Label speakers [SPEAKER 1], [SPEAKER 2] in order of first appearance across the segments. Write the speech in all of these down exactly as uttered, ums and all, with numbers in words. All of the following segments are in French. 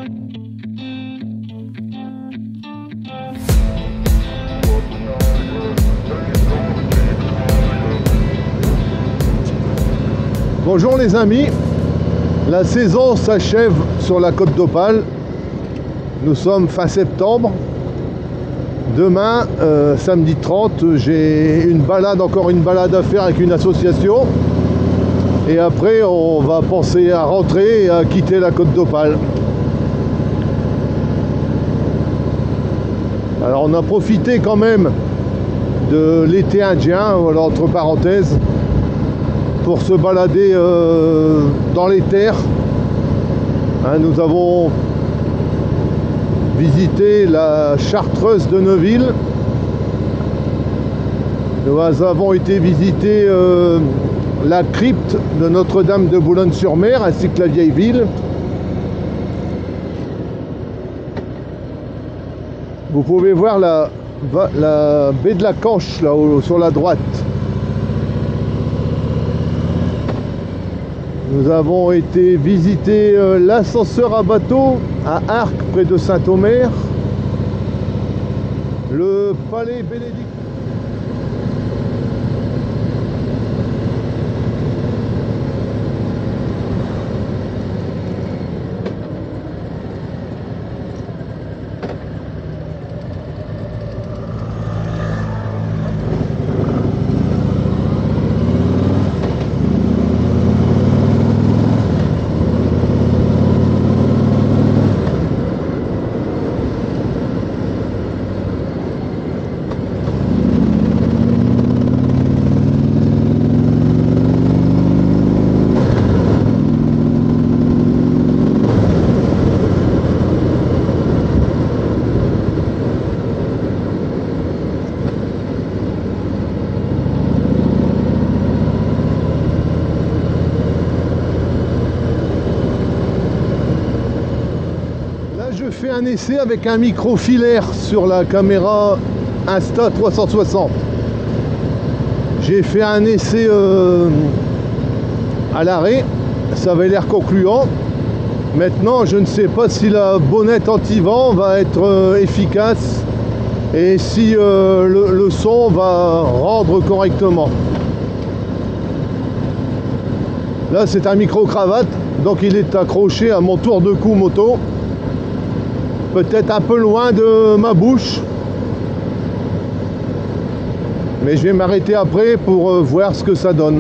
[SPEAKER 1] Bonjour les amis, la saison s'achève sur la Côte d'Opale. Nous sommes fin septembre. Demain, euh, samedi trente, j'ai une balade, encore une balade à faire avec une association. Et après, on va penser à rentrer et à quitter la Côte d'Opale. Alors on a profité quand même de l'été indien, voilà, entre parenthèses, pour se balader euh, dans les terres. Hein, nous avons visité la Chartreuse de Neuville. Nous avons été visiter euh, la crypte de Notre-Dame de Boulogne-sur-Mer ainsi que la vieille ville. Vous pouvez voir la, la baie de la Canche là haut sur la droite. Nous avons été visiter euh, l'ascenseur à bateau à Arques, près de Saint-Omer, le palais Bénédicte. Je fais un essai avec un micro filaire sur la caméra Insta trois cent soixante. J'ai fait un essai euh, à l'arrêt, ça avait l'air concluant. Maintenant, je ne sais pas si la bonnette anti-vent va être euh, efficace et si euh, le, le son va rendre correctement. Là, c'est un micro-cravate, donc il est accroché à mon tour de cou moto. Peut-être un peu loin de ma bouche, mais je vais m'arrêter après pour voir ce que ça donne.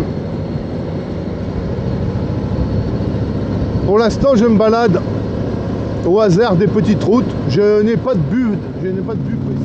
[SPEAKER 1] Pour l'instant, je me balade au hasard des petites routes. Je n'ai pas de but, je n'ai pas de but précis.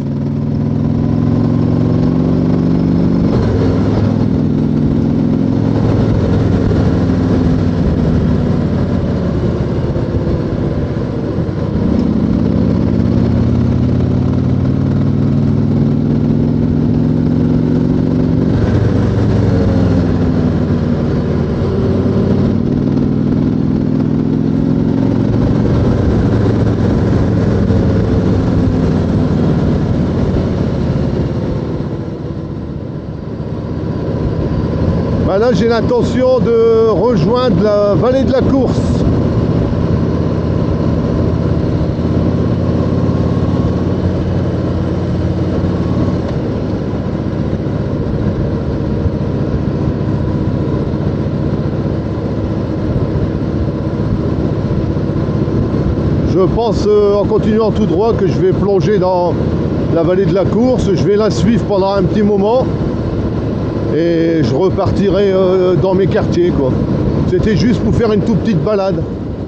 [SPEAKER 1] Là, j'ai l'intention de rejoindre la vallée de la Course. Je pense, euh, en continuant tout droit, que je vais plonger dans la vallée de la Course. Je vais la suivre pendant un petit moment. Et je repartirai euh, dans mes quartiers, quoi. C'était juste pour faire une toute petite balade.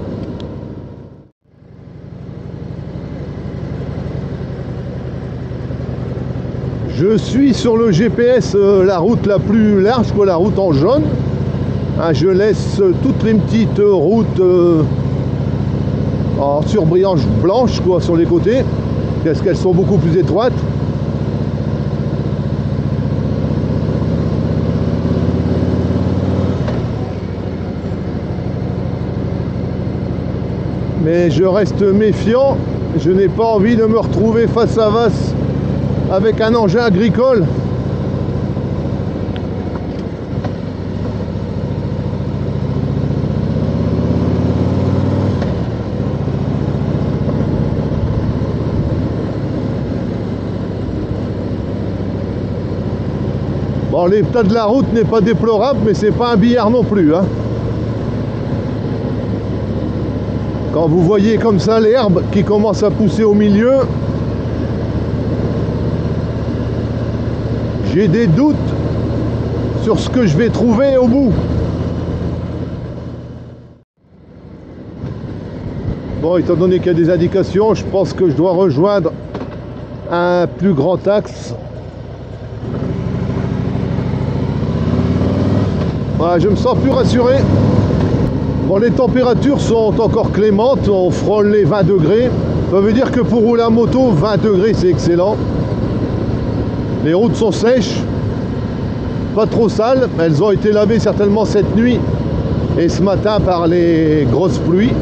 [SPEAKER 1] Je suis sur le G P S euh, la route la plus large, quoi, la route en jaune. Hein, je laisse euh, toutes les petites euh, routes euh, en surbrillance blanche, quoi, sur les côtés, parce qu'elles sont beaucoup plus étroites. Mais je reste méfiant, je n'ai pas envie de me retrouver face à face avec un engin agricole. Bon, l'état de la route n'est pas déplorable, mais c'est pas un billard non plus, hein. Quand vous voyez comme ça l'herbe qui commence à pousser au milieu, j'ai des doutes sur ce que je vais trouver au bout. Bon, étant donné qu'il y a des indications, je pense que je dois rejoindre un plus grand axe. Voilà, je me sens plus rassuré. Bon, les températures sont encore clémentes, on frôle les vingt degrés. Ça veut dire que pour rouler à moto, vingt degrés c'est excellent. Les routes sont sèches, pas trop sales, elles ont été lavées certainement cette nuit et ce matin par les grosses pluies.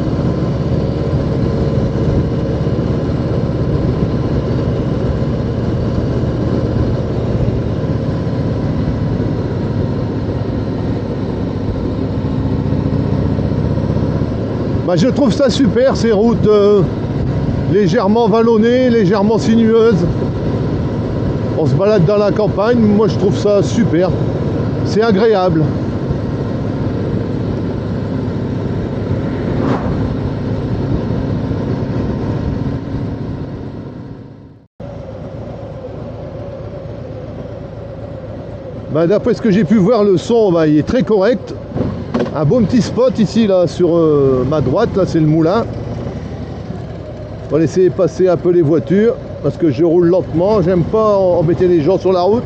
[SPEAKER 1] Bah, je trouve ça super, ces routes euh, légèrement vallonnées, légèrement sinueuses. On se balade dans la campagne, moi je trouve ça super. C'est agréable. Bah, d'après ce que j'ai pu voir, le son bah, il est très correct. Un bon petit spot ici là sur euh, ma droite, là c'est le moulin. On va laisser passer un peu les voitures parce que je roule lentement, j'aime pas embêter les gens sur la route.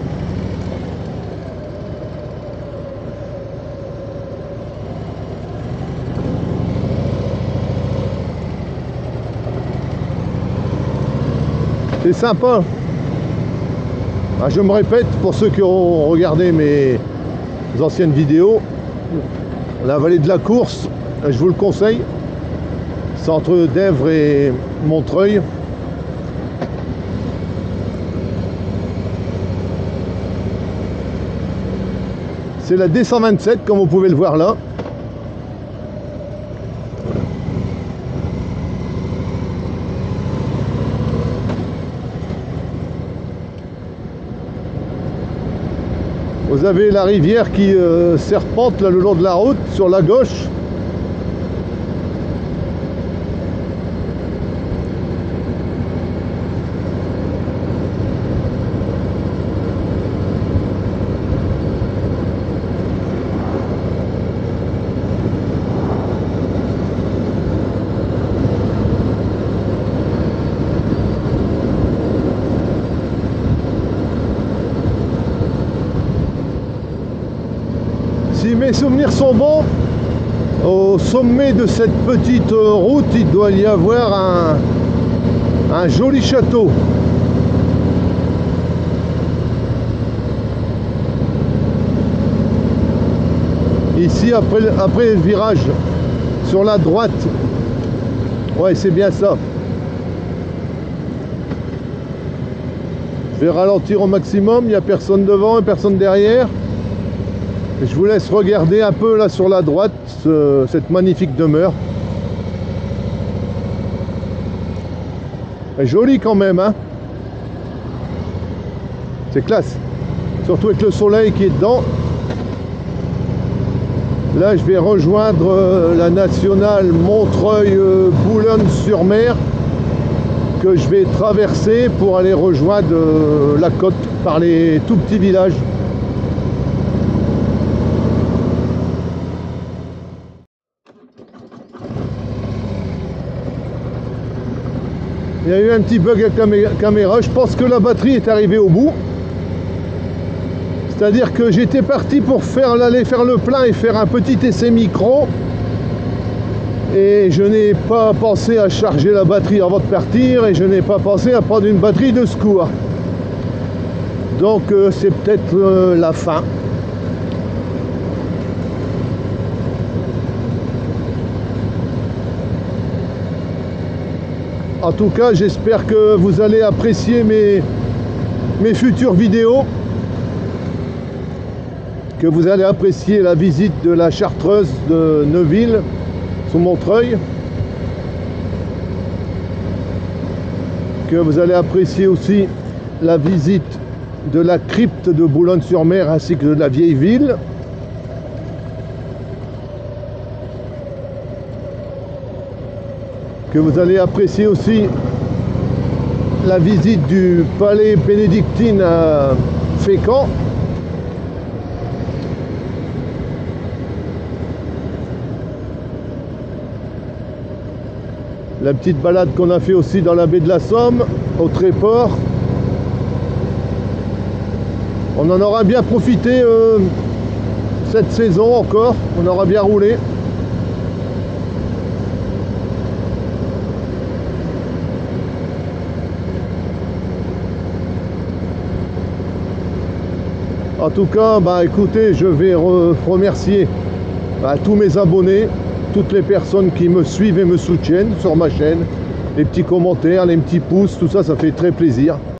[SPEAKER 1] C'est sympa. Ah, je me répète pour ceux qui ont regardé mes anciennes vidéos. La vallée de la Course, je vous le conseille, c'est entre Dèvres et Montreuil. C'est la D cent vingt-sept comme vous pouvez le voir là. Vous avez la rivière qui euh, serpente là, le long de la route sur la gauche. Si mes souvenirs sont bons, au sommet de cette petite route, il doit y avoir un, un joli château. Ici, après, après le virage sur la droite, ouais, c'est bien ça. Je vais ralentir au maximum, il n'y a personne devant et personne derrière. Je vous laisse regarder un peu là sur la droite ce, cette magnifique demeure. Elle est jolie quand même, hein. C'est classe. Surtout avec le soleil qui est dedans. Là, je vais rejoindre euh, la nationale Montreuil-Boulogne-sur-Mer que je vais traverser pour aller rejoindre euh, la côte par les tout petits villages. Il y a eu un petit bug avec la caméra, je pense que la batterie est arrivée au bout. C'est-à-dire que j'étais parti pour faire aller faire le plein et faire un petit essai micro. Et je n'ai pas pensé à charger la batterie avant de partir et je n'ai pas pensé à prendre une batterie de secours. Donc euh, c'est peut-être euh, la fin. En tout cas, j'espère que vous allez apprécier mes, mes futures vidéos, que vous allez apprécier la visite de la Chartreuse de Neuville, sous Montreuil, que vous allez apprécier aussi la visite de la crypte de Boulogne-sur-Mer ainsi que de la vieille ville. Que vous allez apprécier aussi la visite du palais bénédictine à Fécamp. La petite balade qu'on a fait aussi dans la baie de la Somme, au Tréport. On en aura bien profité euh, cette saison encore, on aura bien roulé. En tout cas, bah, écoutez, je vais re remercier bah, tous mes abonnés, toutes les personnes qui me suivent et me soutiennent sur ma chaîne. Les petits commentaires, les petits pouces, tout ça, ça fait très plaisir.